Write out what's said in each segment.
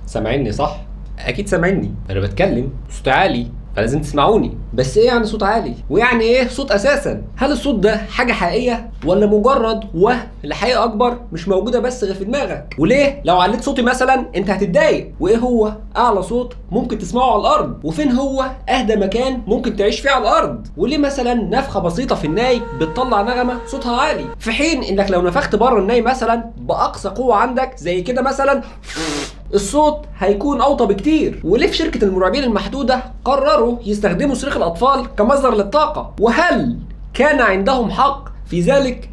سامعيني صح؟ اكيد سامعيني، انا بتكلم صوت عالي فلازم تسمعوني. بس ايه يعني صوت عالي؟ ويعني ايه صوت اساسا؟ هل الصوت ده حاجه حقيقيه ولا مجرد وهم لحقيقه اكبر مش موجوده بس غير في دماغك؟ وليه لو عليت صوتي مثلا انت هتتضايق؟ وايه هو اعلى صوت ممكن تسمعه على الارض؟ وفين هو اهدى مكان ممكن تعيش فيه على الارض؟ وليه مثلا نفخه بسيطه في الناي بتطلع نغمه صوتها عالي، في حين انك لو نفخت بره الناي مثلا باقصى قوه عندك زي كده مثلا الصوت هيكون اوطى بكتير؟ وليه في شركه المرعبين المحدوده قرروا يستخدموا صريخ الاطفال كمصدر للطاقه؟ وهل كان عندهم حق في ذلك؟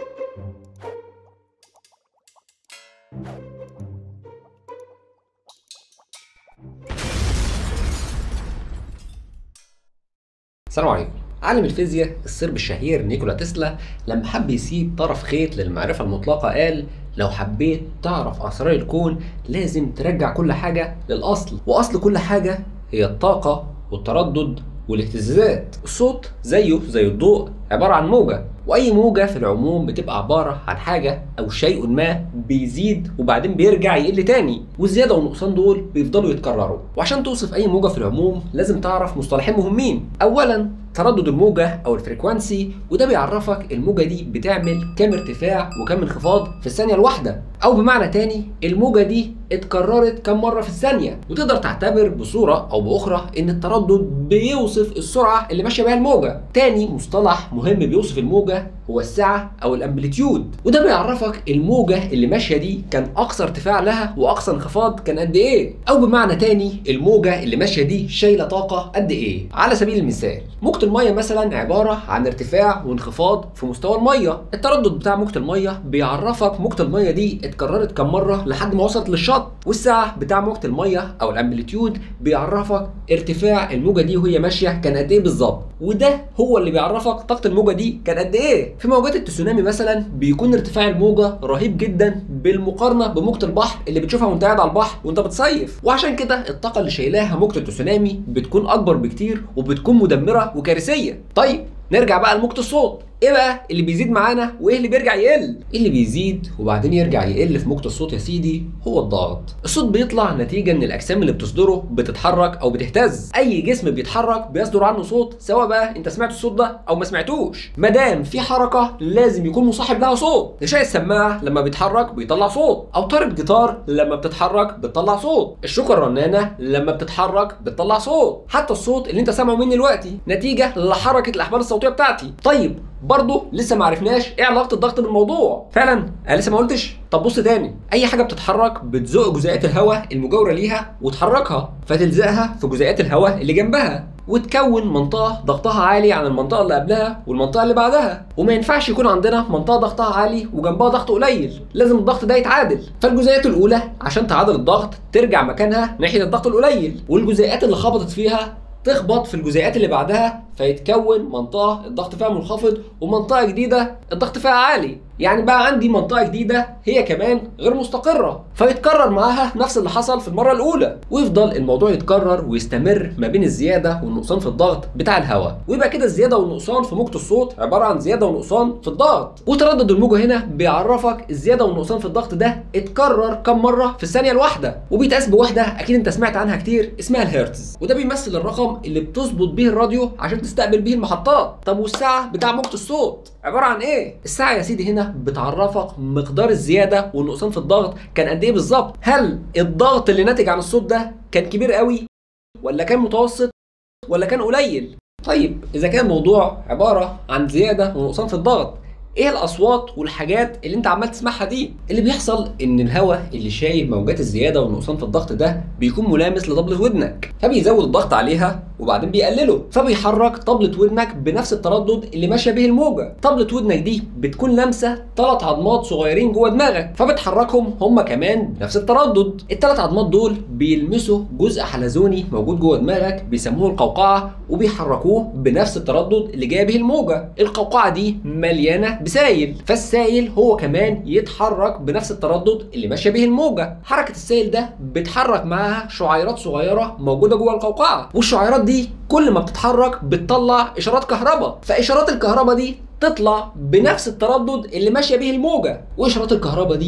السلام عليكم. عالم الفيزياء السرب الشهير نيكولا تسلا لما حب يسيب طرف خيط للمعرفة المطلقة قال: لو حبيت تعرف أسرار الكون لازم ترجع كل حاجة للأصل، وأصل كل حاجة هي الطاقة والتردد والاهتزازات. الصوت زيه زي الضوء عبارة عن موجة، وأي موجة في العموم بتبقى عبارة عن حاجة أو شيء ما بيزيد وبعدين بيرجع يقل تاني، والزيادة والنقصان دول بيفضلوا يتكرروا. وعشان توصف أي موجة في العموم لازم تعرف مصطلحين مهمين. أولاً تردد الموجة أو الفريكوانسي، وده بيعرفك الموجة دي بتعمل كام ارتفاع وكام انخفاض في الثانية الواحدة، أو بمعنى تاني الموجة دي اتكررت كام مرة في الثانية. وتقدر تعتبر بصورة أو بأخرى إن التردد بيوصف السرعة اللي ماشية بيها الموجة. تاني مصطلح مهم بيوصف الموجة هو السعة أو الأمبليتيود، وده بيعرفك الموجة اللي ماشية دي كان أقصى ارتفاع لها وأقصى انخفاض كان قد إيه، أو بمعنى تاني الموجة اللي ماشية دي شايلة طاقة قد إيه. على سبيل المثال موجة المية مثلا عبارة عن ارتفاع وانخفاض في مستوى المية. التردد بتاع موجة المية بيعرفك موجة المية دي اتكررت كم مرة لحد ما وصلت للشط، والسعة بتاع موجة المية أو الأمبليتيود بيعرفك ارتفاع الموجة دي وهي ماشية كان قد إيه بالظبط، وده هو اللي بيعرفك طاقة الموجة دي كان قد إيه. في موجات التسونامي مثلا بيكون ارتفاع الموجة رهيب جدا بالمقارنة بموجة البحر اللي بتشوفها وانت قاعد على البحر وانت بتصيف، وعشان كده الطاقة اللي شايلاها موجة التسونامي بتكون أكبر بكتير وبتكون مدمرة وكارثية. طيب نرجع بقى لموجة الصوت. ايه بقى اللي بيزيد معانا وايه اللي بيرجع يقل؟ اللي بيزيد وبعدين يرجع يقل في موجة الصوت يا سيدي هو الضغط. الصوت بيطلع نتيجة ان الاجسام اللي بتصدره بتتحرك او بتهتز. اي جسم بيتحرك بيصدر عنه صوت، سواء بقى انت سمعت الصوت ده او ما سمعتوش. ما دام في حركة لازم يكون مصاحب لها صوت. غشاء السماعة لما بيتحرك بيطلع صوت، اوتار الجيتار لما بتتحرك بتطلع صوت، الشوكة الرنانة لما بتتحرك بتطلع صوت، حتى الصوت اللي انت سامعه مني دلوقتي نتيجة لحركة الاحبال الصوتية بتاعتي. طيب برضه لسه ما عرفناش ايه علاقه الضغط بالموضوع. فعلا انا لسه ما قلتش. طب بص تاني، اي حاجه بتتحرك بتزق جزيئات الهواء المجاوره ليها وتحركها، فتلزقها في جزيئات الهواء اللي جنبها وتكون منطقه ضغطها عالي عن المنطقه اللي قبلها والمنطقه اللي بعدها. وما ينفعش يكون عندنا منطقه ضغطها عالي وجنبها ضغط قليل، لازم الضغط ده يتعادل. فالجزيئات الاولى عشان تعادل الضغط ترجع مكانها ناحيه الضغط القليل، والجزيئات اللي خبطت فيها تخبط في الجزيئات اللي بعدها فيتكون منطقة الضغط فيها منخفض ومنطقة جديدة الضغط فيها عالي. يعني بقى عندي منطقة جديدة هي كمان غير مستقرة، فيتكرر معاها نفس اللي حصل في المرة الأولى، ويفضل الموضوع يتكرر ويستمر ما بين الزيادة والنقصان في الضغط بتاع الهواء. ويبقى كده الزيادة والنقصان في موجة الصوت عبارة عن زيادة ونقصان في الضغط. وتردد الموجة هنا بيعرفك الزيادة والنقصان في الضغط ده اتكرر كم مرة في الثانية الواحدة، وبيتقاس بوحدة أكيد أنت سمعت عنها كتير اسمها الهرتز، وده بيمثل الرقم اللي بتظبط بيه الراديو عشان تستقبل بيه المحطات. طب والساعة بتاع موجة الصوت عبارة عن ايه؟ الساعة يا سيدي هنا بتعرفك مقدار الزيادة والنقصان في الضغط كان قد ايه بالظبط. هل الضغط اللي ناتج عن الصوت ده كان كبير قوي ولا كان متوسط ولا كان قليل؟ طيب اذا كان الموضوع عبارة عن زيادة ونقصان في الضغط، ايه الاصوات والحاجات اللي انت عمال تسمعها دي؟ اللي بيحصل ان الهواء اللي شايل موجات الزياده والنقصان في الضغط ده بيكون ملامس لطبله ودنك، فبيزود الضغط عليها وبعدين بيقلله، فبيحرك طبله ودنك بنفس التردد اللي ماشيه به الموجه. طبله ودنك دي بتكون لامسه 3 عظمات صغيرين جوه دماغك، فبتحركهم هم كمان بنفس التردد. ال3 عظمات دول بيلمسوا جزء حلزوني موجود جوه دماغك بيسموه القوقعه، وبيحركوه بنفس التردد اللي جايه به الموجه. القوقعه دي مليانه بسائل، فالسائل هو كمان يتحرك بنفس التردد اللي ماشيه به الموجه. حركه السائل ده بتحرك معاها شعيرات صغيره موجوده جوه القوقعه، والشعيرات دي كل ما بتتحرك بتطلع اشارات كهرباء، فاشارات الكهرباء دي تطلع بنفس التردد اللي ماشيه به الموجه، واشارات الكهرباء دي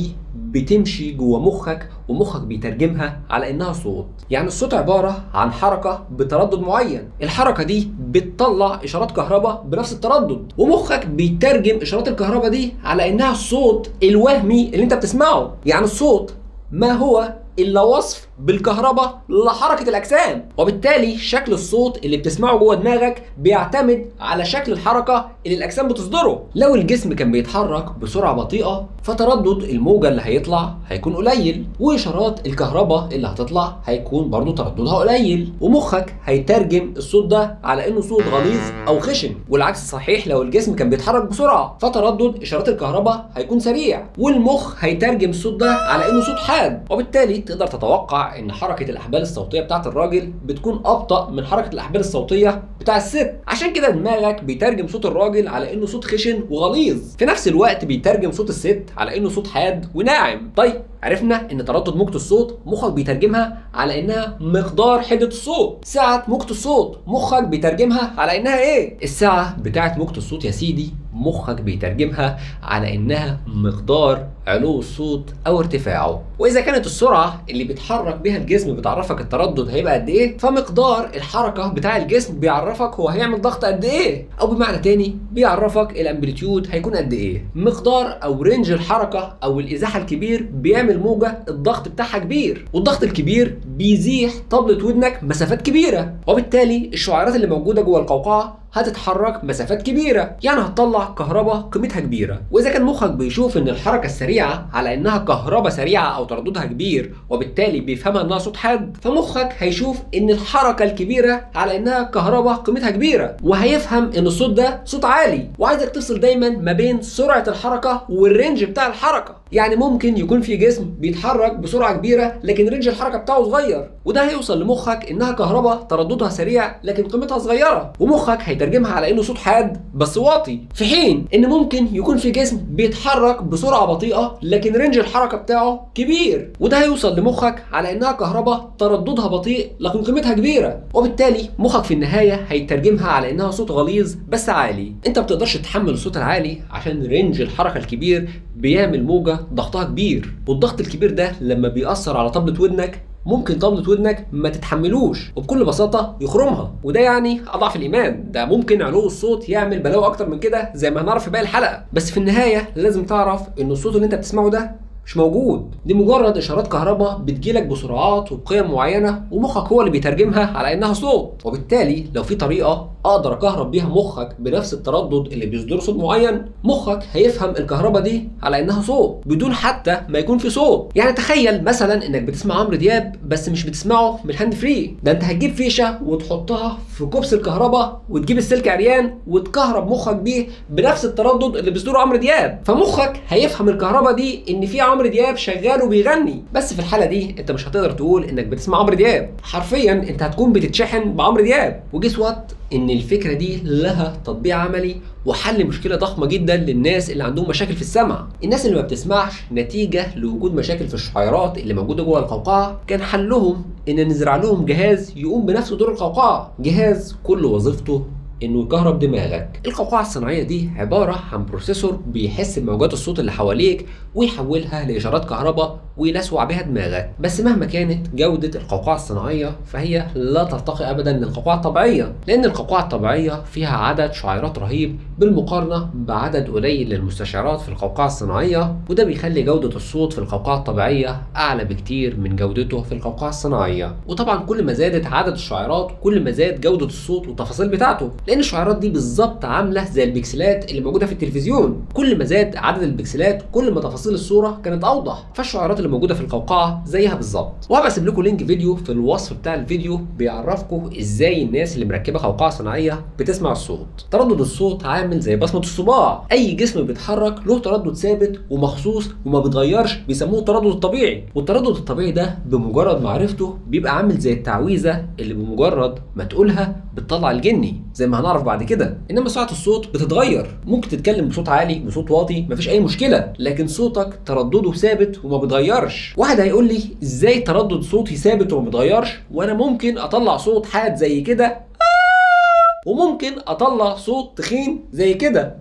بتمشي جوه مخك ومخك بيترجمها على انها صوت. يعني الصوت عباره عن حركه بتردد معين، الحركه دي بتطلع اشارات كهرباء بنفس التردد، ومخك بيترجم اشارات الكهرباء دي على انها الصوت الوهمي اللي انت بتسمعه. يعني الصوت ما هو إلا وصف بالكهرباء لحركة الأجسام، وبالتالي شكل الصوت اللي بتسمعه جوه دماغك بيعتمد على شكل الحركة اللي الأجسام بتصدره. لو الجسم كان بيتحرك بسرعة بطيئة فتردد الموجة اللي هيطلع هيكون قليل، وإشارات الكهرباء اللي هتطلع هيكون برضو ترددها قليل، ومخك هيترجم الصوت ده على إنه صوت غليظ أو خشن. والعكس صحيح، لو الجسم كان بيتحرك بسرعة فتردد إشارات الكهرباء هيكون سريع، والمخ هيترجم الصوت ده على إنه صوت حاد. وبالتالي تقدر تتوقع ان حركه الاحبال الصوتيه بتاعه الراجل بتكون ابطا من حركه الاحبال الصوتيه بتاع الست، عشان كده دماغك بيترجم صوت الراجل على انه صوت خشن وغليظ، في نفس الوقت بيترجم صوت الست على انه صوت حاد وناعم. طيب عرفنا ان تردد موجة الصوت مخك بيترجمها على انها مقدار حدة الصوت. سعة موجة الصوت مخك بيترجمها على انها ايه؟ السعة بتاعت موجة الصوت يا سيدي مخك بيترجمها على انها مقدار علو الصوت او ارتفاعه. واذا كانت السرعة اللي بيتحرك بها الجسم بتعرفك التردد هيبقى قد ايه، فمقدار الحركة بتاع الجسم بيعرفك هو هيعمل ضغط قد ايه، او بمعنى تاني بيعرفك الامبليتيود هيكون قد ايه. مقدار او رينج الحركة او الازاحة الكبير بيعمل موجة الضغط بتاعها كبير، والضغط الكبير بيزيح طبلة ودنك مسافات كبيرة، وبالتالي الشعيرات اللي موجودة جوه القوقعة هتتحرك مسافات كبيرة، يعني هتطلع كهرباء قيمتها كبيرة. واذا كان مخك بيشوف ان الحركة السريعة على انها كهرباء سريعة او ترددها كبير وبالتالي بيفهمها انها صوت حاد، فمخك هيشوف ان الحركة الكبيرة على انها كهرباء قيمتها كبيرة، وهيفهم ان الصوت ده صوت عالي. وعايزك تفصل دايما ما بين سرعة الحركة والرينج بتاع الحركة. يعني ممكن يكون في جسم بيتحرك بسرعة كبيرة لكن رينج الحركة بتاعه صغير، وده هيوصل لمخك انها كهرباء ترددها سريع لكن قيمتها صغيرة، ومخك هيترجمها على انه صوت حاد بس واطي. في حين ان ممكن يكون في جسم بيتحرك بسرعة بطيئة لكن رينج الحركة بتاعه كبير، وده هيوصل لمخك على انها كهرباء ترددها بطيء لكن قيمتها كبيرة، وبالتالي مخك في النهاية هيترجمها على انها صوت غليظ بس عالي. انت ما بتقدرش تتحمل الصوت العالي عشان رينج الحركة الكبير بيعمل موجة ضغطها كبير، والضغط الكبير ده لما بيأثر على طبلة ودنك ممكن طبلة ودنك ما تتحملوش وبكل بساطة يخرمها، وده يعني أضعف الإيمان. ده ممكن علو الصوت يعمل بلاوي أكتر من كده زي ما هنعرف في باقي الحلقة. بس في النهاية لازم تعرف إن الصوت اللي أنت بتسمعه ده مش موجود، دي مجرد اشارات كهرباء بتجيلك بسرعات وبقيم معينه ومخك هو اللي بيترجمها على انها صوت. وبالتالي لو في طريقه اقدر اكهرب بيها مخك بنفس التردد اللي بيصدر صوت معين، مخك هيفهم الكهرباء دي على انها صوت بدون حتى ما يكون في صوت. يعني تخيل مثلا انك بتسمع عمرو دياب بس مش بتسمعه من الهاند فري، ده انت هتجيب فيشه وتحطها في كوبس الكهرباء وتجيب السلك عريان وتكهرب مخك بيه بنفس التردد اللي بيصدره عمرو دياب، فمخك هيفهم الكهرباء دي ان في عمرو دياب شغال وبيغني. بس في الحاله دي انت مش هتقدر تقول انك بتسمع عمرو دياب، حرفيا انت هتكون بتتشحن بعمرو دياب. وجيس وات ان الفكره دي لها تطبيق عملي وحل مشكله ضخمه جدا للناس اللي عندهم مشاكل في السمع. الناس اللي ما بتسمعش نتيجه لوجود مشاكل في الشعيرات اللي موجوده جوه القوقعه، كان حلهم ان نزرع لهم جهاز يقوم بنفس دور القوقعه، جهاز كل وظيفته انه يكهرب دماغك. القوقعه الصناعيه دي عباره عن بروسيسور بيحس بموجات الصوت اللي حواليك ويحولها لاشارات كهرباء ويلسوع بها دماغك. بس مهما كانت جوده القوقعه الصناعيه فهي لا ترتقي ابدا للقوقعه الطبيعيه، لان القوقعه الطبيعيه فيها عدد شعيرات رهيب بالمقارنه بعدد قليل للمستشعرات في القوقعه الصناعيه، وده بيخلي جوده الصوت في القوقعه الطبيعيه اعلى بكتير من جودته في القوقعه الصناعيه. وطبعا كل ما زادت عدد الشعيرات كل ما زاد جوده الصوت والتفاصيل بتاعته، لان الشعيرات دي بالظبط عامله زي البكسلات اللي موجوده في التلفزيون، كل ما زاد عدد البكسلات كل ما تفاصيل الصوره كانت اوضح، فالشعيرات اللي موجوده في القوقعه زيها بالظبط. وهبقى اسيب لكم لينك فيديو في الوصف بتاع الفيديو بيعرفكم ازاي الناس اللي مركبه قوقعه صناعيه بتسمع الصوت. تردد الصوت عامل زي بصمه الصباع، اي جسم بيتحرك له تردد ثابت ومخصوص وما بيتغيرش بيسموه التردد الطبيعي، والتردد الطبيعي ده بمجرد معرفته بيبقى عامل زي التعويذه اللي بمجرد ما تقولها بتطلع الجني زي ما هنعرف بعد كده. انما سرعه الصوت بتتغير، ممكن تتكلم بصوت عالي بصوت واطي مفيش اي مشكله، لكن صوتك تردده ثابت وما بيتغيرش. واحد هيقول لي ازاي تردد صوتي ثابت وما بيتغيرش وانا ممكن اطلع صوت حاد زي كده وممكن اطلع صوت تخين زي كده؟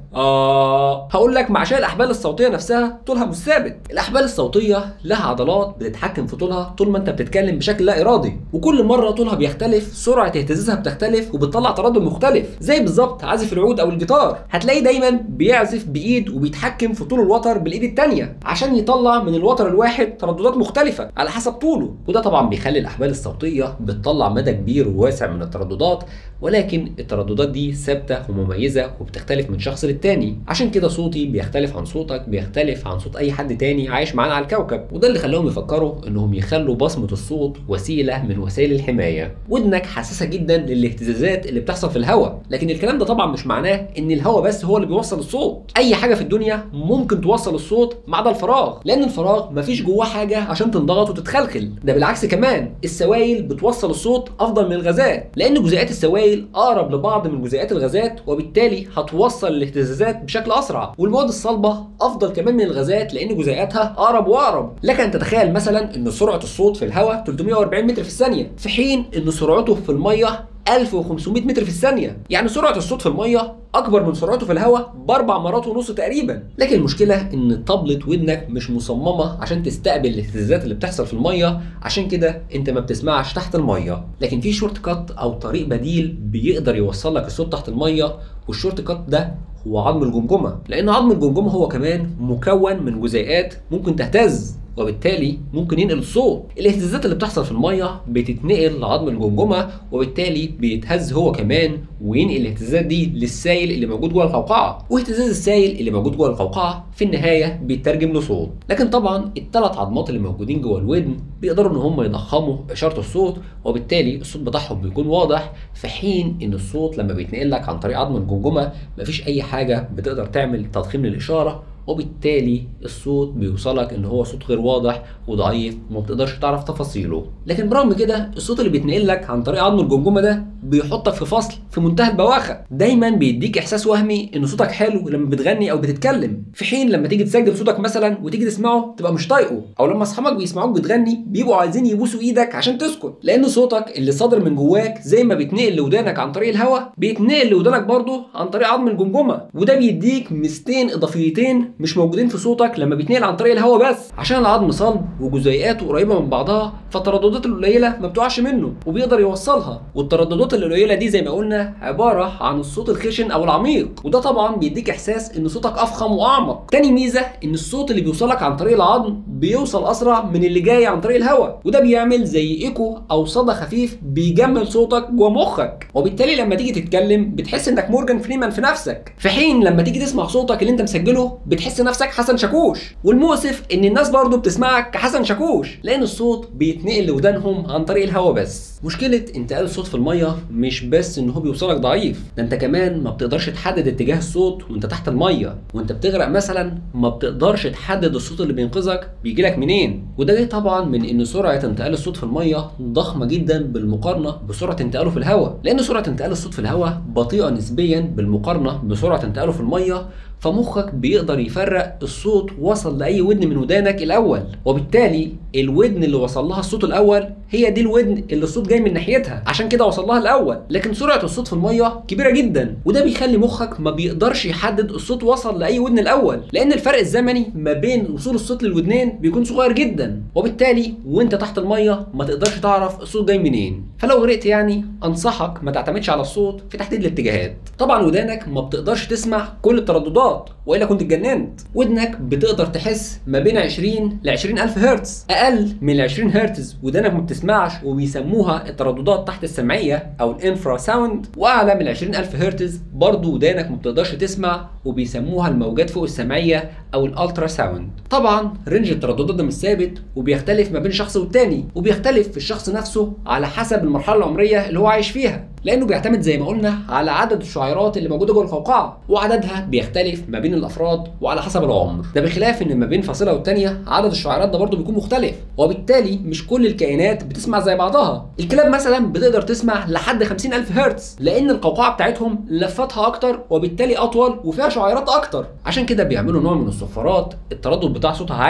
هقول لك عشان الاحبال الصوتيه نفسها طولها مش ثابت. الاحبال الصوتيه لها عضلات بتتحكم في طولها طول ما انت بتتكلم بشكل لا ارادي، وكل مره طولها بيختلف سرعه اهتزازها بتختلف وبتطلع تردد مختلف. زي بالظبط عازف العود او الجيتار، هتلاقيه دايما بيعزف بايد وبيتحكم في طول الوتر بالايد الثانيه عشان يطلع من الوتر الواحد ترددات مختلفه على حسب طوله، وده طبعا بيخلي الاحبال الصوتيه بتطلع مدى كبير وواسع من الترددات، ولكن الترددات دي ثابته ومميزه وبتختلف من شخص للتاني. عشان كده صوتي بيختلف عن صوتك، بيختلف عن صوت اي حد تاني عايش معانا على الكوكب، وده اللي خلاهم يفكروا انهم يخلوا بصمه الصوت وسيله من وسائل الحمايه. ودنك حساسه جدا للاهتزازات اللي بتحصل في الهواء، لكن الكلام ده طبعا مش معناه ان الهواء بس هو اللي بيوصل الصوت. اي حاجه في الدنيا ممكن توصل الصوت ما عدا الفراغ، لان الفراغ مفيش جواه حاجه عشان تنضغط وتتخلخل. ده بالعكس كمان السوائل بتوصل الصوت افضل من الغازات، لان جزيئات السوائل اقرب لبعض من جزيئات الغازات، وبالتالي هتوصل الاهتزازات بشكل اسرع. والمواد الصلبه افضل كمان من الغازات لان جزيئاتها اقرب واقرب. لك ان تتخيل مثلا ان سرعه الصوت في الهواء 340 متر في الثانيه، في حين ان سرعته في الميه 1500 متر في الثانية. يعني سرعة الصوت في المية أكبر من سرعته في الهواء ب4 مرات ونص تقريبا. لكن المشكلة إن طبلة ودنك مش مصممة عشان تستقبل الاهتزازات اللي بتحصل في المية، عشان كده أنت ما بتسمعش تحت المية. لكن في شورت كات أو طريق بديل بيقدر يوصل لك الصوت تحت المية، والشورت كات ده هو عظم الجمجمة، لأن عظم الجمجمة هو كمان مكون من جزيئات ممكن تهتز، وبالتالي ممكن ينقل الصوت. الاهتزازات اللي بتحصل في الميه بتتنقل لعظم الجمجمه، وبالتالي بيتهز هو كمان وينقل الاهتزازات دي للسائل اللي موجود جوه القوقعه، واهتزاز السائل اللي موجود جوه القوقعه في النهايه بيترجم لصوت. لكن طبعا الثلاث عظمات اللي موجودين جوه الودن بيقدروا ان هم يضخموا اشاره الصوت، وبالتالي الصوت بتاعهم بيكون واضح، في حين ان الصوت لما بيتنقل لك عن طريق عظم الجمجمه مفيش اي حاجه بتقدر تعمل تضخيم للاشاره، وبالتالي الصوت بيوصلك ان هو صوت غير واضح وضعيف وما بتقدرش تعرف تفاصيله. لكن برغم كده الصوت اللي بيتنقل لك عن طريق عظم الجمجمه ده بيحطك في فصل في منتهى البواخه، دايما بيديك احساس وهمي ان صوتك حلو لما بتغني او بتتكلم، في حين لما تيجي تسجل صوتك مثلا وتيجي تسمعه تبقى مش طايقه، او لما اصحابك بيسمعوك بتغني بيبقوا عايزين يبوسوا ايدك عشان تسكت، لان صوتك اللي صادر من جواك زي ما بيتنقل لودانك عن طريق الهواء بيتنقل لودانك برضه عن طريق عظم الجمجمه، وده بيديك ميزتين اضافيتين مش موجودين في صوتك لما بيتنقل عن طريق الهواء بس، عشان العظم صلب وجزيئاته قريبه من بعضها، فالترددات القليله ما بتقعش منه وبيقدر يوصلها، والترددات القليله دي زي ما قلنا عباره عن الصوت الخشن او العميق، وده طبعا بيديك احساس ان صوتك افخم واعمق. تاني ميزه ان الصوت اللي بيوصلك عن طريق العظم بيوصل اسرع من اللي جاي عن طريق الهواء، وده بيعمل زي ايكو او صدى خفيف بيجمل صوتك جوه مخك، وبالتالي لما تيجي تتكلم بتحس انك مورجان فريمان في نفسك، في حين لما تيجي تسمع صوتك اللي انت مسجله بتحس نفسك حسن شاكوش. والمؤسف ان الناس برضو بتسمعك كحسن شاكوش لان الصوت بيتنقل لودانهم عن طريق الهواء بس. مشكله انتقال الصوت في الميه مش بس ان هو بيوصلك ضعيف، ده انت كمان ما بتقدرش تحدد اتجاه الصوت وانت تحت الميه، وانت بتغرق مثلا ما بتقدرش تحدد الصوت اللي بينقذك بيجيلك منين، وده جاي طبعا من ان سرعه انتقال الصوت في الميه ضخمه جدا بالمقارنه بسرعه انتقاله في الهواء، لان سرعه انتقال الصوت في الهواء بطيئه نسبيا بالمقارنه بسرعه انتقاله في الميه، فمخك بيقدر يفرق الصوت وصل لاي ودن من ودانك الاول، وبالتالي الودن اللي وصل لها الصوت الاول هي دي الودن اللي الصوت جاي من ناحيتها، عشان كده وصل لها الاول. لكن سرعه الصوت في الميه كبيره جدا، وده بيخلي مخك ما بيقدرش يحدد الصوت وصل لاي ودن الاول، لان الفرق الزمني ما بين وصول الصوت للودنين بيكون صغير جدا، وبالتالي وانت تحت الميه ما تقدرش تعرف الصوت جاي منين. فلو غرقت يعني انصحك ما تعتمدش على الصوت في تحديد الاتجاهات. طبعا ودانك ما بتقدرش تسمع كل الترددات والا كنت اتجننت، ودنك بتقدر تحس ما بين 20 ل 20000 هرتز، اقل من 20 هرتز ودانك ما بتسمعش وبيسموها الترددات تحت السمعيه او الانفرا ساوند، واعلى من 20000 هرتز برضه ودانك ما بتقدرش تسمع وبيسموها الموجات فوق السمعيه او الالترا ساوند. طبعا رينج الترددات ده مش ثابت وبيختلف ما بين شخص والتاني، وبيختلف في الشخص نفسه على حسب المرحله العمريه اللي هو عايش فيها، لانه بيعتمد زي ما قلنا على عدد الشعيرات اللي موجوده جوه القوقعه، وعددها بيختلف ما بين الافراد وعلى حسب العمر، ده بخلاف ان ما بين فاصله والتانيه عدد الشعيرات ده برضه بيكون مختلف، وبالتالي مش كل الكائنات بتسمع زي بعضها. الكلاب مثلا بتقدر تسمع لحد 50000 هرتز لان القوقعه بتاعتهم لفتها اكتر وبالتالي اطول وفيها شعيرات اكتر، عشان كده بيعملوا نوع من الصفارات التردد بتاع صوتها عالي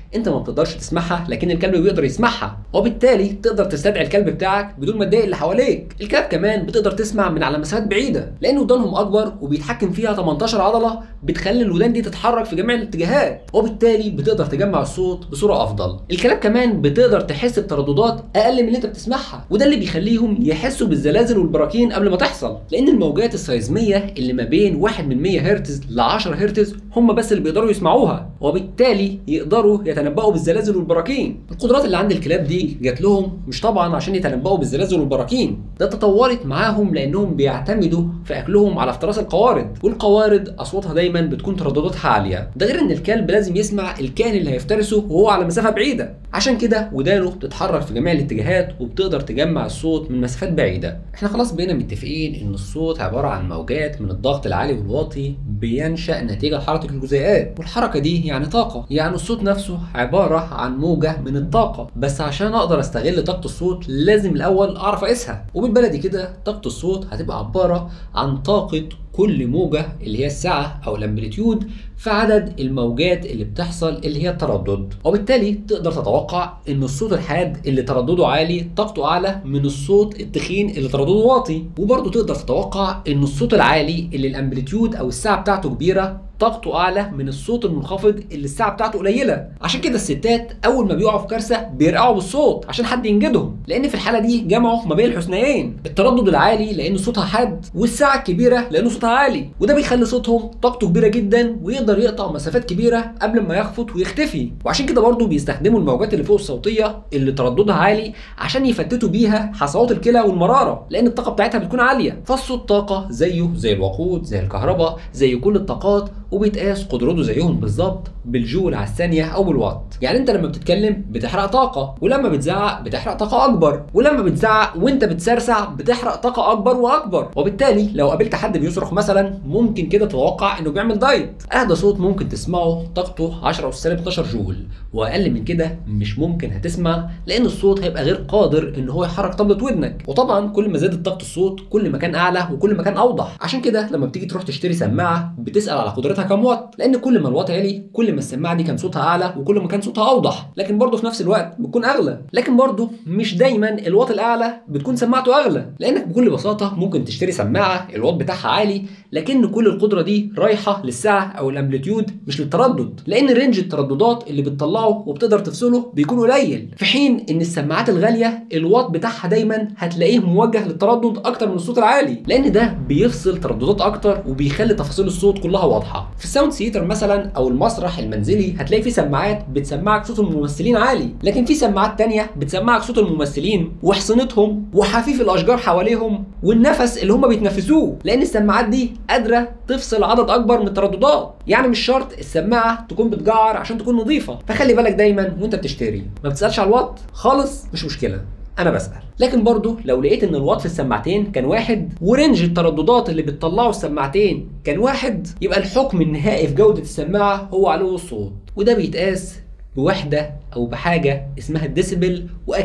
انت ما بتقدرش تسمعها لكن الكلب بيقدر يسمعها، وبالتالي تقدر تستدعي الكلب بتاعك بدون ما تضايق اللي حواليك. الكلاب كمان بتقدر تسمع من على مسافات بعيده لان ودانهم اكبر وبيتحكم فيها 18 عضله بتخلي الودان دي تتحرك في جميع الاتجاهات، وبالتالي بتقدر تجمع الصوت بصوره افضل. الكلاب كمان بتقدر تحس بترددات اقل من اللي انت بتسمعها، وده اللي بيخليهم يحسوا بالزلازل والبراكين قبل ما تحصل، لان الموجات السيزميه اللي ما بين 1 من 100 هرتز ل 10 هرتز هم بس اللي بيقدروا يسمعوها، وبالتالي يقدروا يتنبؤوا بالزلازل والبراكين. القدرات اللي عند الكلاب دي جات لهم مش طبعا عشان يتنبؤوا بالزلازل والبراكين، ده تطورت معاهم لانهم بيعتمدوا في اكلهم على افتراس القوارض، والقوارض اصواتها دايما بتكون تردداتها عاليه. ده غير ان الكلب لازم يسمع الكائن اللي هيفترسه وهو على مسافه بعيده، عشان كده ودانه بتتحرك في جميع الاتجاهات وبتقدر تجمع الصوت من مسافات بعيده. احنا خلاص بقينا متفقين ان الصوت عباره عن موجات من الضغط العالي والواطي بينشأ نتيجه لحركه الجزيئات، والحركه دي يعني طاقه، يعني الصوت نفسه عباره عن موجه من الطاقه. بس عشان اقدر استغل طاقه الصوت لازم الاول اعرف اقيسها، وبالبلدي كده طاقه الصوت هتبقى عباره عن طاقه كل موجة اللي هي السعة أو الأمبليتيود في عدد الموجات اللي بتحصل اللي هي التردد، وبالتالي تقدر تتوقع إن الصوت الحاد اللي تردده عالي طاقته أعلى من الصوت التخين اللي تردده واطي، وبرضه تقدر تتوقع إن الصوت العالي اللي الأمبليتيود أو السعة بتاعته كبيرة طاقته اعلى من الصوت المنخفض اللي الساعه بتاعته قليله. عشان كده الستات اول ما بيقعوا في كارثه بيرقعوا بالصوت عشان حد ينجدهم، لان في الحاله دي جمعوا ما بين الحسنيين، التردد العالي لان صوتها حاد والساعه الكبيره لان صوتها عالي، وده بيخلي صوتهم طاقته كبيره جدا ويقدر يقطع مسافات كبيره قبل ما يخفت ويختفي. وعشان كده برضه بيستخدموا الموجات اللي فوق الصوتيه اللي ترددها عالي عشان يفتتوا بيها حصوات الكلى والمراره، لان الطاقه بتاعتها بتكون عاليه. فالصوت طاقه زيه زي الوقود زي الكهرباء زي كل الطاقات، وبيتقاس قدرته زيهم بالظبط بالجول على الثانيه او بالوات. يعني انت لما بتتكلم بتحرق طاقه، ولما بتزعق بتحرق طاقه اكبر، ولما بتزعق وانت بتسرسع بتحرق طاقه اكبر واكبر. وبالتالي لو قابلت حد بيصرخ مثلا ممكن كده تتوقع انه بيعمل دايت. اهدى صوت ممكن تسمعه طاقته 10 أس سالب 12 جول، واقل من كده مش ممكن هتسمع لان الصوت هيبقى غير قادر ان هو يحرك طبلة ودنك. وطبعا كل ما زادت طاقه الصوت كل ما كان اعلى وكل ما كان اوضح. عشان كده لما بتيجي تروح تشتري سماعه بتسال على قدرتها كام وات، لان كل ما الوات عالي كل ما السماعه دي كان صوتها اعلى وكل ما كان صوتها اوضح، لكن برضه في نفس الوقت بتكون اغلى. لكن برضه مش دايما الوات الاعلى بتكون سماعته اغلى، لانك بكل بساطه ممكن تشتري سماعه الوات بتاعها عالي لكن كل القدره دي رايحه للسعه او الامبليتيود مش للتردد، لان رينج الترددات اللي بتطلعه وبتقدر تفصله بيكون قليل، في حين ان السماعات الغاليه الوات بتاعها دايما هتلاقيه موجه للتردد اكتر من الصوت العالي، لان ده بيفصل ترددات اكتر وبيخلي تفاصيل الصوت كلها واضحه. في الساوند سيتر مثلا او المسرح المنزلي هتلاقي في سماعات بتسمعك صوت الممثلين عالي، لكن في سماعات تانية بتسمعك صوت الممثلين وحصنتهم وحفيف الاشجار حواليهم والنفس اللي هم بيتنفسوه، لان السماعات دي قادره تفصل عدد اكبر من الترددات. يعني مش شرط السماعه تكون بتجعر عشان تكون نظيفه، فخلي بالك دايما وانت بتشتري ما بتسالش على الوات خالص، مش مشكله انا بسال. لكن برضه لو لقيت ان الوات في السماعتين كان واحد ورينج الترددات اللي بتطلعه السماعتين كان واحد، يبقى الحكم النهائي في جوده السماعه هو علو الصوت، وده بيتقاس بوحده او بحاجه اسمها الديسيبل،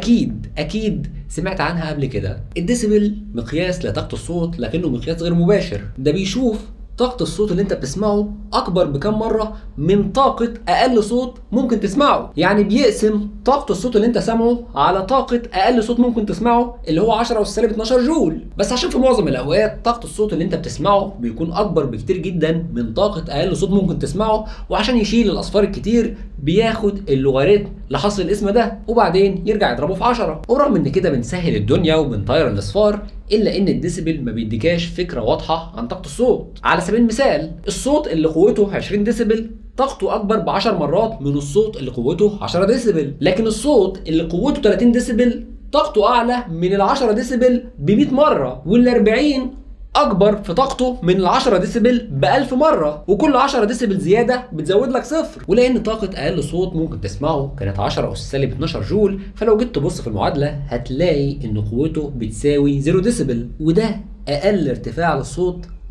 واكيد سمعت عنها قبل كده. الديسيبل مقياس لطاقه الصوت لكنه مقياس غير مباشر، ده بيشوف طاقة الصوت اللي انت بتسمعه اكبر بكم مرة من طاقة اقل صوت ممكن تسمعه، يعني بيقسم طاقة الصوت اللي انت سامعه على طاقة اقل صوت ممكن تسمعه اللي هو 10 أس سالب 12 جول. بس عشان في معظم الاوقات طاقة الصوت اللي انت بتسمعه بيكون اكبر بكتير جدا من طاقة اقل صوت ممكن تسمعه، وعشان يشيل الاصفار الكتير بياخد اللوغاريتم لحصر الاسم ده وبعدين يرجع يضربه في 10. ورغم ان كده بنسهل الدنيا وبنطير الاصفار، الا ان الديسيبل ما بيديكاش فكره واضحه عن طاقه الصوت. على سبيل المثال الصوت اللي قوته 20 ديسيبل طاقته اكبر ب 10 مرات من الصوت اللي قوته 10 ديسيبل، لكن الصوت اللي قوته 30 ديسيبل طاقته اعلى من ال 10 ديسيبل ب 100 مره، وال 40 اكبر في طاقته من ال 10 ديسيبل ب 1000 مره، وكل 10 ديسيبل زياده بتزود لك صفر. ولان طاقه اقل صوت ممكن تسمعه كانت 10 أس سالب 12 جول، فلو جيت تبص في المعادله هتلاقي ان قوته بتساوي 0 ديسيبل، وده اقل ارتفاع للصوت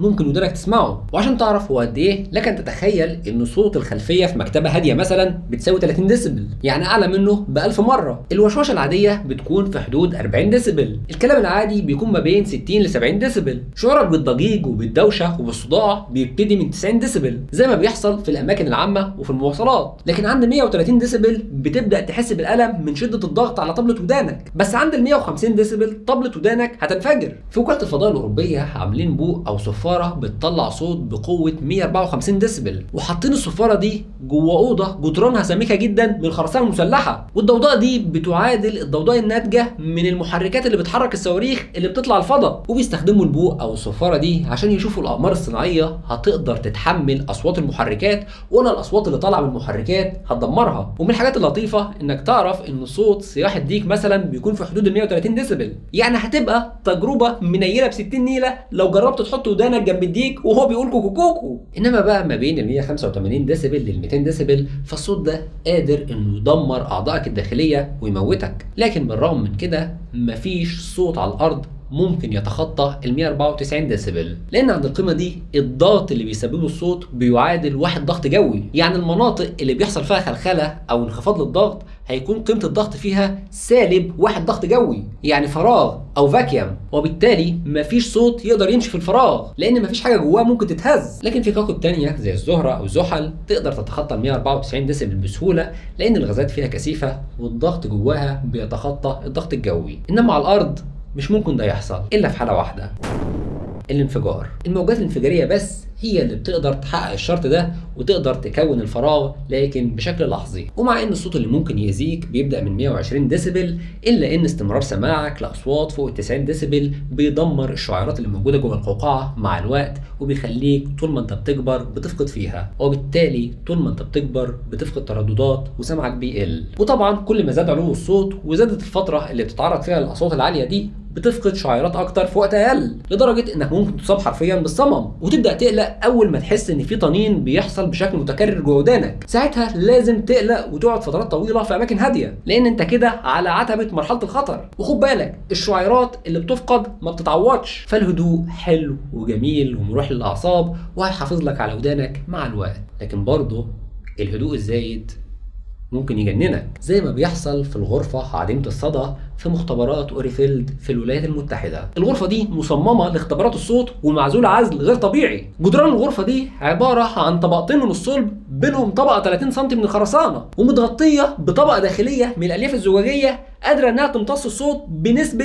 ممكن ودانك تسمعه. وعشان تعرف هو قد ايه، لك ان تتخيل ان صوت الخلفيه في مكتبه هاديه مثلا بتساوي 30 ديسيبل، يعني اعلى منه ب 1000 مره. الوشوشه العاديه بتكون في حدود 40 ديسيبل، الكلام العادي بيكون ما بين 60 ل 70 ديسيبل. شعورك بالضجيج وبالدوشه وبالصداع بيبتدي من 90 ديسيبل زي ما بيحصل في الاماكن العامه وفي المواصلات، لكن عند 130 ديسيبل بتبدا تحس بالالم من شده الضغط على طبله ودانك. بس عند ال 150 ديسيبل طبله ودانك هتنفجر. في وكاله الفضاء الاوروبيه عاملين بوق او صفاره بتطلع صوت بقوه 154 ديسيبل، وحاطين الصفاره دي جوه اوضه جدرانها سميكه جدا من الخرسانه المسلحه، والضوضاء دي بتعادل الضوضاء الناتجه من المحركات اللي بتحرك الصواريخ اللي بتطلع الفضاء. وبيستخدموا البوق او الصفاره دي عشان يشوفوا الاقمار الصناعيه هتقدر تتحمل اصوات المحركات، ولا الاصوات اللي طالعه من المحركات هتدمرها. ومن الحاجات اللطيفه انك تعرف ان صوت صياح الديك مثلا بيكون في حدود ال 130 ديسيبل، يعني هتبقى تجربه منيله ب 60 نيله لو جربت تحط ودانك جنب الديك وهو بيقول كوكو كوكو. انما بقى ما بين ال 185 ديسيبل لل 200 ديسيبل فالصوت ده قادر انه يدمر اعضائك الداخليه ويموتك. لكن بالرغم من كده مفيش صوت على الارض ممكن يتخطى ال 194 ديسيبل، لان عند القيمه دي الضغط اللي بيسببه الصوت بيعادل 1 ضغط جوي. يعني المناطق اللي بيحصل فيها خلخله او انخفاض للضغط هيكون قيمه الضغط فيها -1 ضغط جوي، يعني فراغ او فاكيوم، وبالتالي مفيش صوت يقدر يمشي في الفراغ لان مفيش حاجه جواه ممكن تتهز. لكن في كواكب تانية زي الزهره او زحل تقدر تتخطى ال 194 ديسيبل بسهوله، لان الغازات فيها كثيفه والضغط جواها بيتخطى الضغط الجوي. انما على الارض مش ممكن ده يحصل الا في حاله واحده، الانفجار. الموجات الانفجاريه بس هي اللي بتقدر تحقق الشرط ده وتقدر تكون الفراغ، لكن بشكل لحظي. ومع ان الصوت اللي ممكن يأذيك بيبدأ من 120 ديسيبل، الا ان استمرار سماعك لاصوات فوق ال 90 ديسيبل بيدمر الشعيرات اللي موجوده جوه القوقعه مع الوقت، وبيخليك طول ما انت بتكبر بتفقد فيها، وبالتالي طول ما انت بتكبر بتفقد ترددات وسمعك بيقل. وطبعا كل ما زاد علو الصوت وزادت الفتره اللي بتتعرض فيها للاصوات العاليه دي بتفقد شعيرات اكتر في وقت اقل، لدرجه انك ممكن تصاب حرفيا بالصمم وتبدا تقلق اول ما تحس ان في طنين بيحصل بشكل متكرر جوه ودانك. ساعتها لازم تقلق وتقعد فترات طويله في اماكن هاديه، لان انت كده على عتبه مرحله الخطر. وخد بالك الشعيرات اللي بتفقد ما بتتعوضش، فالهدوء حلو وجميل ومريح للاعصاب وهيحافظ لك على ودانك مع الوقت، لكن برضه الهدوء الزايد ممكن يجننك، زي ما بيحصل في الغرفة عديمة الصدى في مختبرات أوريفيلد في الولايات المتحدة. الغرفة دي مصممة لاختبارات الصوت ومعزولة عزل غير طبيعي. جدران الغرفة دي عبارة عن طبقتين من الصلب بينهم طبقة 30 سم من الخرسانة، ومتغطية بطبقة داخلية من الألياف الزجاجية قادرة انها تمتص الصوت بنسبة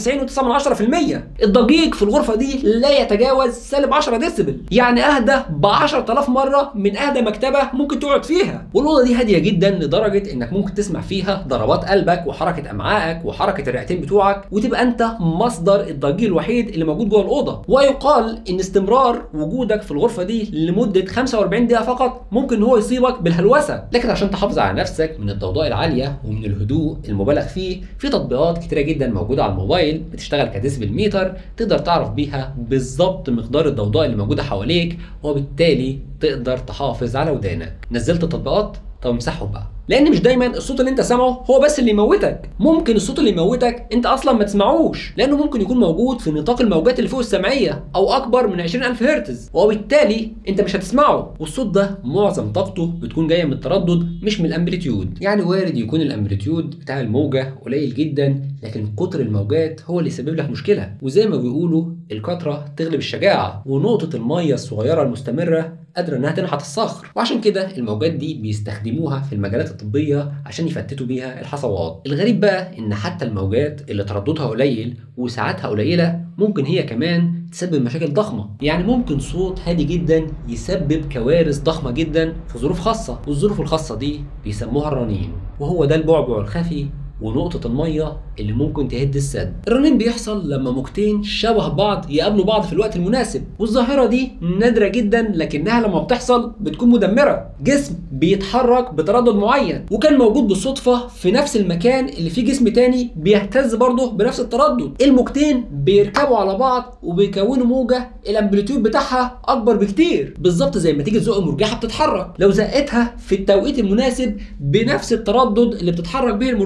99.9%. الضجيج في الغرفة دي لا يتجاوز -10 ديسيبل، يعني اهدى ب 10000 مرة من اهدى مكتبة ممكن تقعد فيها. والأوضة دي هادية جدا لدرجة انك ممكن تسمع فيها ضربات قلبك وحركة امعائك وحركة الرئتين بتوعك، وتبقى انت مصدر الضجيج الوحيد اللي موجود جوه الأوضة. ويقال ان استمرار وجودك في الغرفة دي لمدة 45 دقيقة فقط ممكن هو يصيبك بالهلوسة. لكن عشان تحافظ على نفسك من الضوضاء العالية ومن الهدوء المبالغ في تطبيقات كتيرة جدا موجودة على الموبايل بتشتغل كديسبل ميتر، تقدر تعرف بيها بالظبط مقدار الضوضاء اللي موجودة حواليك، وبالتالي تقدر تحافظ على ودانك. نزلت التطبيقات؟ طب امسحهم بقى، لان مش دايما الصوت اللي انت سامعه هو بس اللي يموتك. ممكن الصوت اللي يموتك انت اصلا ما تسمعوش، لانه ممكن يكون موجود في نطاق الموجات اللي فوق السمعيه او اكبر من 20000 هرتز، وبالتالي انت مش هتسمعه. والصوت ده معظم طاقته بتكون جايه من التردد مش من الامبليتيود. يعني وارد يكون الامبليتيود بتاع الموجه قليل جدا، لكن كتر الموجات هو اللي يسبب لك مشكله. وزي ما بيقولوا الكثره تغلب الشجاعه، ونقطه الميه الصغيره المستمره قادره انها تنحت الصخر. وعشان كده الموجات دي بيستخدموها في المجالات الطبيه عشان يفتتوا بيها الحصوات. الغريب بقى ان حتى الموجات اللي ترددها قليل وساعاتها قليله ممكن هي كمان تسبب مشاكل ضخمه. يعني ممكن صوت هادي جدا يسبب كوارث ضخمه جدا في ظروف خاصه، والظروف الخاصه دي بيسموها الرنين، وهو ده البعبع الخفي ونقطة المية اللي ممكن تهد السد. الرنين بيحصل لما موجتين شبه بعض يقابلوا بعض في الوقت المناسب، والظاهرة دي نادرة جدا، لكنها لما بتحصل بتكون مدمرة. جسم بيتحرك بتردد معين وكان موجود بالصدفة في نفس المكان اللي فيه جسم تاني بيهتز برضه بنفس التردد، الموجتين بيركبوا على بعض وبيكونوا موجة الامبليتيود بتاعها اكبر بكتير، بالظبط زي ما تيجي تزق مرجحة بتتحرك. لو زقتها في التوقيت المناسب بنفس التردد اللي بتتحرك به المرجحة دي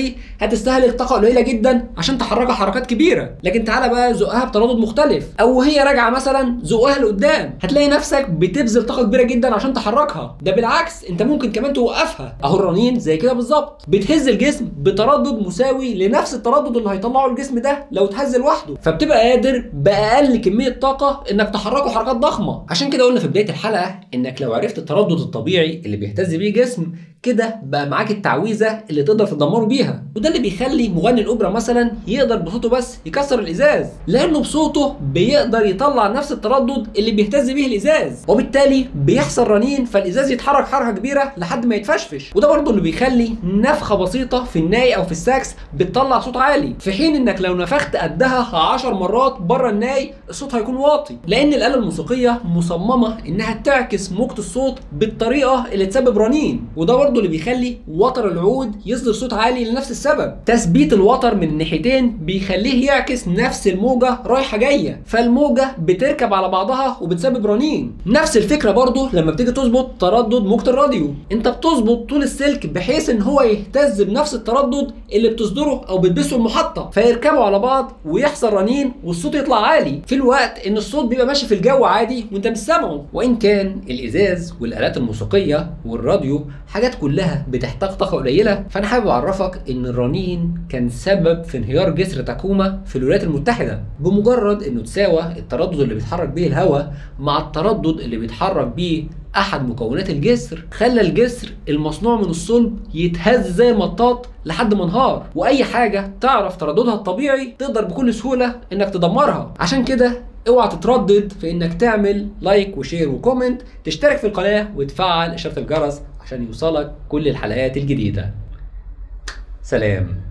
وبالتالي هتستهلك طاقه قليله جدا عشان تحركها حركات كبيره. لكن تعالى بقى زقها بتردد مختلف، او وهي راجعه مثلا زقها لقدام، هتلاقي نفسك بتبذل طاقه كبيره جدا عشان تحركها. ده بالعكس انت ممكن كمان توقفها. اهو الرنين زي كده بالظبط، بتهز الجسم بتردد مساوي لنفس التردد اللي هيطلعه الجسم ده لو اتهز لوحده، فبتبقى قادر باقل كميه طاقه انك تحركه حركات ضخمه. عشان كده قلنا في بدايه الحلقه انك لو عرفت التردد الطبيعي اللي بيهتز بيه الجسم كده بقى معاك التعويذه اللي تقدر تدمره بيها. وده اللي بيخلي مغني الاوبرا مثلا يقدر بصوته بس يكسر الازاز، لانه بصوته بيقدر يطلع نفس التردد اللي بيهتز بيه الازاز، وبالتالي بيحصل رنين فالازاز يتحرك حركه كبيره لحد ما يتفشفش. وده برضه اللي بيخلي نفخه بسيطه في الناي او في الساكس بتطلع صوت عالي، في حين انك لو نفخت قدها 10 مرات بره الناي الصوت هيكون واطي، لان الاله الموسيقيه مصممه انها تعكس موجة الصوت بالطريقه اللي تسبب رنين. وده برضه اللي بيخلي وتر العود يصدر صوت عالي لنفس السبب. تثبيت الوتر من الناحيتين بيخليه يعكس نفس الموجه رايحه جايه، فالموجه بتركب على بعضها وبتسبب رنين. نفس الفكره برضه لما بتيجي تظبط تردد موجة الراديو، انت بتظبط طول السلك بحيث ان هو يهتز بنفس التردد اللي بتصدره او بتبثه المحطه، فيركبوا على بعض ويحصل رنين والصوت يطلع عالي، في الوقت ان الصوت بيبقى ماشي في الجو عادي وانت مش سامعه. وان كان الازاز والالات الموسيقيه والراديو حاجات كلها بتحتاج طاقه قليله، فانا حابب اعرفك ان الرنين كان سبب في انهيار جسر تاكوما في الولايات المتحده، بمجرد انه تساوى التردد اللي بيتحرك بيه الهواء مع التردد اللي بيتحرك بيه احد مكونات الجسر، خلى الجسر المصنوع من الصلب يتهز زي المطاط لحد ما انهار. واي حاجه تعرف ترددها الطبيعي تقدر بكل سهوله انك تدمرها. عشان كده اوعى تتردد في انك تعمل لايك وشير وكومنت، تشترك في القناه وتفعل اشاره الجرس عشان يوصلك كل الحلقات الجديده. سلام.